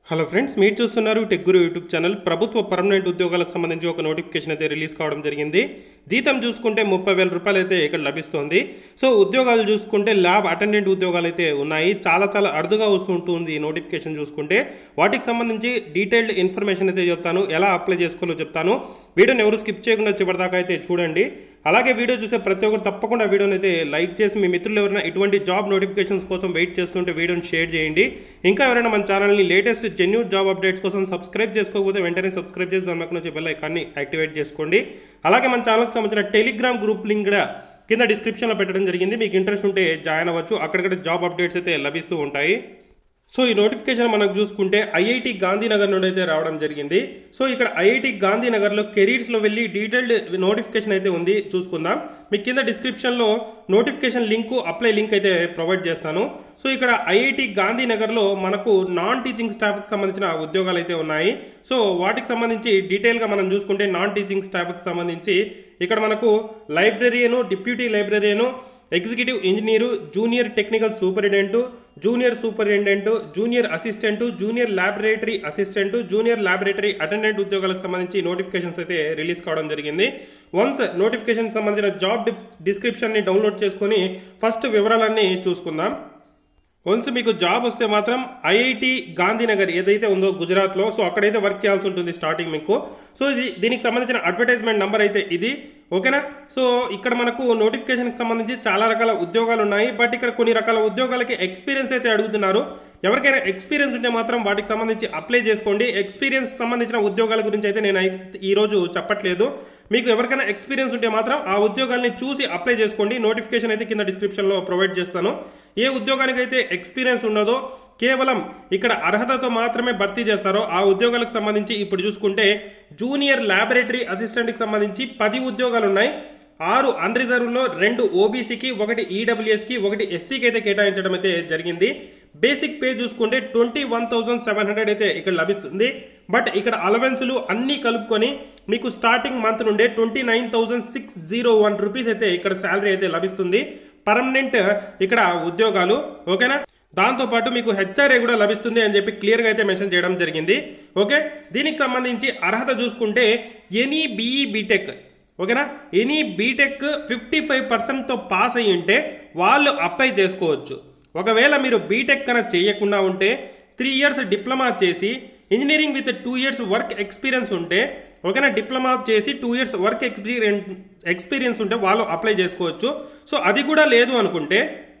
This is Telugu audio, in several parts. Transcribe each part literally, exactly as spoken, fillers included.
హలో ఫ్రెండ్స్, మీరు చూస్తున్నారు టెక్ గురు యూట్యూబ్ ఛానల్. ప్రభుత్వ పర్మనెంట్ ఉద్యోగాలకు సంబంధించి ఒక నోటిఫికేషన్ అయితే రిలీజ్ కావడం జరిగింది. జీతం చూసుకుంటే ముప్పై వేల రూపాయలు అయితే ఇక్కడ లభిస్తుంది. సో ఉద్యోగాలు చూసుకుంటే ల్యాబ్ అటెండెంట్ ఉద్యోగాలు అయితే ఉన్నాయి. చాలా చాలా అరుదుగా వస్తుంటుంది ఈ నోటిఫికేషన్ చూసుకుంటే. వాటికి సంబంధించి డీటెయిల్డ్ ఇన్ఫర్మేషన్ అయితే చెప్తాను, ఎలా అప్లై చేసుకోవాలో చెప్తాను. వీడియోని ఎవరు స్కిప్ చేయకుండా చివరిదాకా అయితే చూడండి. అలాగే వీడియో చూసే ప్రతి ఒక్కరు తప్పకుండా వీడియోని అయితే లైక్ చేసి మీ మిత్రులు ఎవరైనా ఇటువంటి జాబ్ నోటిఫికేషన్స్ కోసం వెయిట్ చేస్తుంటే వీడియోని షేర్ చేయండి. ఇంకా ఎవరైనా మన ఛానల్ని లేటెస్ట్ జెన్యూన్ జాబ్ అప్డేట్స్ కోసం సబ్స్క్రైబ్ చేసుకోకపోతే వెంటనే సబ్స్క్రైబ్ చేసి దాని పక్కన వచ్చే బెల్ ఐకాన్ని యాక్టివేట్ చేసుకోండి. అలాగే మన ఛానల్కి సంబంధించిన టెలిగ్రామ్ గ్రూప్ లింక్ కూడా కింద డిస్క్రిప్షన్లో పెట్టడం జరిగింది. మీకు ఇంట్రెస్ట్ ఉంటే జాయిన్ అవ్వచ్చు. అక్కడిక్కడ జాబ్ అప్డేట్స్ అయితే లభిస్తూ ఉంటాయి. సో ఈ నోటిఫికేషన్ మనకు చూసుకుంటే ఐఐటి గాంధీనగర్ నుండి అయితే రావడం జరిగింది. సో ఇక్కడ ఐఐటి గాంధీనగర్లో కెరీర్స్లో వెళ్ళి డీటెయిల్డ్ నోటిఫికేషన్ అయితే ఉంది, చూసుకుందాం. మీకు కింద డిస్క్రిప్షన్లో నోటిఫికేషన్ లింకు, అప్లై లింక్ అయితే ప్రొవైడ్ చేస్తాను. సో ఇక్కడ ఐఐటి గాంధీనగర్లో మనకు నాన్ టీచింగ్ స్టాఫ్కి సంబంధించిన ఉద్యోగాలు అయితే ఉన్నాయి. సో వాటికి సంబంధించి డీటెయిల్గా మనం చూసుకుంటే నాన్ టీచింగ్ స్టాఫ్కి సంబంధించి ఇక్కడ మనకు లైబ్రరీను, డిప్యూటీ లైబ్రరీను, executive engineer, junior technical superintendent, junior superintendent, junior assistant, junior laboratory assistant, junior laboratory attendant ఉద్యోగాలకు సంబంధించి నోటిఫికేషన్స్ అయితే రిలీజ్ కావడం జరిగింది. వన్స్ నోటిఫికేషన్ సంబంధించిన జాబ్ డిస్క్రిప్షన్ని డౌన్లోడ్ చేసుకొని ఫస్ట్ వివరాలన్నీ చూసుకుందాం. వన్స్ మీకు జాబ్ వస్తే మాత్రం ఐఐటి గాంధీనగర్ ఏదైతే ఉందో గుజరాత్లో, సో అక్కడైతే వర్క్ చేయాల్సి ఉంటుంది స్టార్టింగ్ మీకు. సో ఇది దీనికి సంబంధించిన అడ్వర్టైజ్మెంట్ నెంబర్ అయితే ఇది, ఓకేనా. సో ఇక్కడ మనకు నోటిఫికేషన్కి సంబంధించి చాలా రకాల ఉద్యోగాలు ఉన్నాయి. బట్ ఇక్కడ కొన్ని రకాల ఉద్యోగాలకి ఎక్స్పీరియన్స్ అయితే అడుగుతున్నారు. ఎవరికైనా ఎక్స్పీరియన్స్ ఉంటే మాత్రం వాటికి సంబంధించి అప్లై చేసుకోండి. ఎక్స్పీరియన్స్ సంబంధించిన ఉద్యోగాల గురించి అయితే నేను ఈరోజు చెప్పట్లేదు. మీకు ఎవరికైనా ఎక్స్పీరియన్స్ ఉంటే మాత్రం ఆ ఉద్యోగాల్ని చూసి అప్లై చేసుకోండి. నోటిఫికేషన్ అయితే కింద డిస్క్రిప్షన్లో ప్రొవైడ్ చేస్తాను. ఏ ఉద్యోగానికి అయితే ఎక్స్పీరియన్స్ ఉండదో, కేవలం ఇక్కడ అర్హతతో మాత్రమే భర్తీ చేస్తారో ఆ ఉద్యోగాలకు సంబంధించి ఇప్పుడు చూసుకుంటే జూనియర్ ల్యాబొరేటరీ అసిస్టెంట్కి సంబంధించి పది ఉద్యోగాలు ఉన్నాయి. ఆరు అన్రిజర్వ్లో, రెండు ఓబీసీకి, ఒకటి ఈడబ్ల్యూఎస్కి, ఒకటి ఎస్సీకి అయితే కేటాయించడం అయితే జరిగింది. బేసిక్ పే చూసుకుంటే twenty one thousand seven hundred అయితే ఇక్కడ లభిస్తుంది. బట్ ఇక్కడ అలవెన్సులు అన్నీ కలుపుకొని మీకు స్టార్టింగ్ మంత్ నుండే twenty nine thousand six zero one rupees అయితే ఇక్కడ శాలరీ అయితే లభిస్తుంది. పర్మనెంట్ ఇక్కడ ఉద్యోగాలు, ఓకేనా. దాంతోపాటు మీకు హెచ్ఆర్ఏ కూడా లభిస్తుంది అని చెప్పి క్లియర్గా అయితే మెన్షన్ చేయడం జరిగింది, ఓకే. దీనికి సంబంధించి అర్హత చూసుకుంటే ఎనీ బీఈ బీటెక్, ఓకేనా. ఎనీ బీటెక్ ఫిఫ్టీ ఫైవ్ పర్సెంట్తో పాస్ అయ్యి ఉంటే వాళ్ళు అప్లై చేసుకోవచ్చు. ఒకవేళ మీరు బీటెక్ కన్నా చేయకుండా ఉంటే, త్రీ ఇయర్స్ డిప్లొమా చేసి engineering with two years work experience ఉంటే, ఓకేనా, డిప్లొమా చేసి two years work experience experience ఉంటే వాళ్ళు అప్లై చేసుకోవచ్చు. సో అది కూడా లేదు అనుకుంటే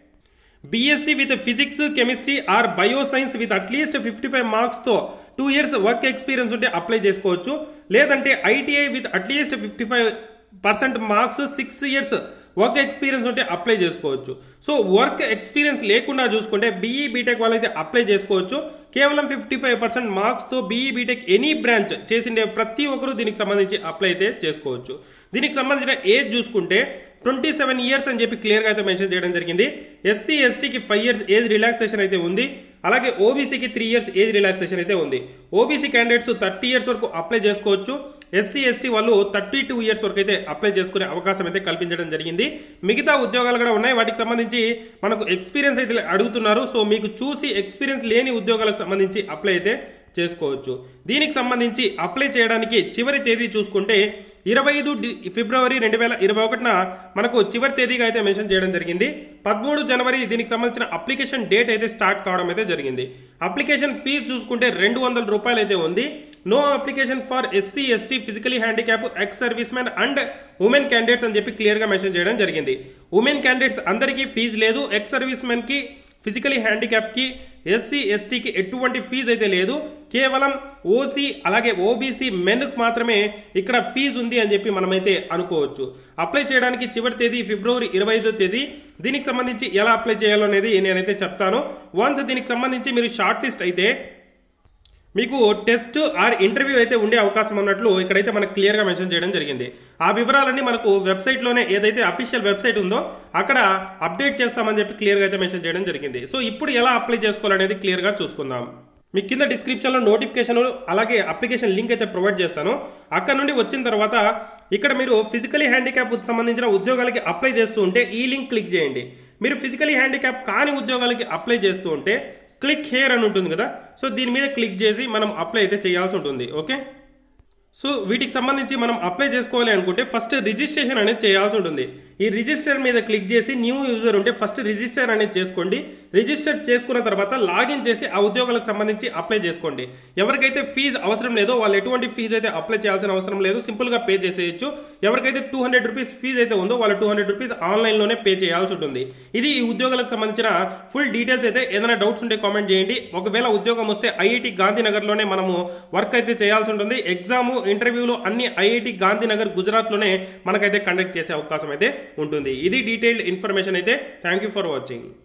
B Sc with physics, chemistry or bioscience with at least fifty five మార్క్స్తో టూ ఇయర్స్ వర్క్ ఎక్స్పీరియన్స్ ఉంటే అప్లై చేసుకోవచ్చు. లేదంటే ITI with at least fifty five percent marks, six years work experience ఉంటే అప్లై చేసుకోవచ్చు. సో వర్క్ ఎక్స్పీరియన్స్ లేకుండా చూసుకుంటే బీఈ బీటెక్ వాళ్ళైతే అప్లై చేసుకోవచ్చు. కేవలం ఫిఫ్టీ ఫైవ్ పర్సెంట్ మార్క్స్తో బీఈ బీటెక్ ఎనీ బ్రాంచ్ చేసిండే ప్రతి ఒక్కరు దీనికి సంబంధించి అప్లై అయితే చేసుకోవచ్చు. దీనికి సంబంధించిన ఏజ్ చూసుకుంటే ట్వంటీ సెవెన్ ఇయర్స్ అని చెప్పి క్లియర్గా అయితే మెన్షన్ చేయడం జరిగింది. ఎస్సీ ఎస్టీకి ఫైవ్ ఇయర్స్ ఏజ్ రిలాక్సేషన్ అయితే ఉంది. అలాగే ఓబీసీకి త్రీ ఇయర్స్ ఏజ్ రిలాక్సేషన్ అయితే ఉంది. ఓబీసీ క్యాండిడేట్స్ థర్టీ ఇయర్స్ వరకు అప్లై చేసుకోవచ్చు. ఎస్సీ ఎస్టీ వాళ్ళు థర్టీ టూ ఇయర్స్ వరకు అయితే అప్లై చేసుకునే అవకాశం అయితే కల్పించడం జరిగింది. మిగతా ఉద్యోగాలు కూడా ఉన్నాయి, వాటికి సంబంధించి మనకు ఎక్స్పీరియన్స్ అయితే అడుగుతున్నారు. సో మీకు చూసి ఎక్స్పీరియన్స్ లేని ఉద్యోగాలకు సంబంధించి అప్లై అయితే చేసుకోవచ్చు. దీనికి సంబంధించి అప్లై చేయడానికి చివరి తేదీ చూసుకుంటే ఇరవై ఐదు ఫిబ్రవరి రెండు వేల ఇరవై ఒకటిన మనకు చివరి తేదీగా అయితే మెన్షన్ చేయడం జరిగింది. పదమూడు జనవరి దీనికి సంబంధించిన అప్లికేషన్ డేట్ అయితే స్టార్ట్ కావడం అయితే జరిగింది. అప్లికేషన్ ఫీజు చూసుకుంటే రెండు వందల రూపాయలు అయితే ఉంది. No application for SC ST physically handicap, ex service man and women candidates అని చెప్పి క్లియర్గా మెన్షన్ చేయడం జరిగింది. ఉమెన్ క్యాండిడేట్స్ అందరికీ ఫీజు లేదు. ఎక్స్ సర్వీస్ మ్యాన్కి, ఫిజికలీ హ్యాండిక్యాప్కి, ఎస్సీ ఎస్టీకి ఎటువంటి ఫీజు అయితే లేదు. కేవలం ఓసీ అలాగే ఓబీసీ మెన్కు మాత్రమే ఇక్కడ ఫీజు ఉంది అని చెప్పి మనమైతే అనుకోవచ్చు. అప్లై చేయడానికి చివరి తేదీ ఫిబ్రవరి ఇరవై ఐదో తేదీ. దీనికి సంబంధించి ఎలా అప్లై చేయాలో అనేది నేనైతే చెప్తాను. వన్స్ దీనికి సంబంధించి మీరు షార్ట్ లిస్ట్ అయితే మీకు టెస్ట్ ఆర్ ఇంటర్వ్యూ అయితే ఉండే అవకాశం ఉన్నట్లు ఇక్కడైతే మనకు క్లియర్గా మెన్షన్ చేయడం జరిగింది. ఆ వివరాలన్నీ మనకు వెబ్సైట్లోనే ఏదైతే అఫీషియల్ వెబ్సైట్ ఉందో అక్కడ అప్డేట్ చేస్తామని చెప్పి క్లియర్గా అయితే మెన్షన్ చేయడం జరిగింది. సో ఇప్పుడు ఎలా అప్లై చేసుకోవాలనేది క్లియర్గా చూసుకుందాం. మీ కింద డిస్క్రిప్షన్లో నోటిఫికేషన్ అలాగే అప్లికేషన్ లింక్ అయితే ప్రొవైడ్ చేస్తాను. అక్కడ నుండి వచ్చిన తర్వాత ఇక్కడ మీరు ఫిజికలీ హ్యాండిక్యాప్ సంబంధించిన ఉద్యోగాలకి అప్లై చేస్తూ ఉంటే ఈ లింక్ క్లిక్ చేయండి. మీరు ఫిజికలీ హ్యాండిక్యాప్ కాని ఉద్యోగాలకి అప్లై చేస్తూ ఉంటే క్లిక్ హియర్ అని ఉంటుంది కదా, సో దీని మీద క్లిక్ చేసి మనం అప్లై అయితే చేయాల్సి ఉంటుంది. ఓకే, సో వీటికి సంబంధించి మనం అప్లై చేసుకోవాలి అనుకుంటే ఫస్ట్ రిజిస్ట్రేషన్ అనేది చేయాల్సి ఉంటుంది. ఈ రిజిస్టర్ మీద క్లిక్ చేసి న్యూ యూజర్ ఉంటే ఫస్ట్ రిజిస్టర్ అనేది చేసుకోండి. రిజిస్టర్ చేసుకున్న తర్వాత లాగిన్ చేసి ఆ ఉద్యోగాలకు సంబంధించి అప్లై చేసుకోండి. ఎవరికైతే ఫీజు అవసరం లేదో వాళ్ళు ఎటువంటి ఫీజు అయితే అప్లై చేయాల్సిన అవసరం లేదు, సింపుల్గా పే చేసేయచ్చు. ఎవరికైతే టూ హండ్రెడ్ రూపీస్ ఫీజు అయితే ఉందో వాళ్ళు టూ హండ్రెడ్ రూపీస్ ఆన్లైన్లోనే పే చేయాల్సి ఉంటుంది. ఇది ఈ ఉద్యోగాలకు సంబంధించిన ఫుల్ డీటెయిల్స్. అయితే ఏదైనా డౌట్స్ ఉంటే కామెంట్ చేయండి. ఒకవేళ ఉద్యోగం వస్తే ఐఐటి గాంధీనగర్లోనే మనము వర్క్ అయితే చేయాల్సి ఉంటుంది. ఎగ్జాము ఇంటర్వ్యూలు అన్ని ఐఐటి గాంధీనగర్ గుజరాత్లోనే మనకైతే కండక్ట్ చేసే అవకాశం అయితే ఉంటుంది. ఇది డీటెయిల్డ్ ఇన్ఫర్మేషన్ అయితే. Thank you for watching.